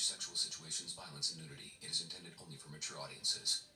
sexual situations, violence, and nudity. It is intended only for mature audiences.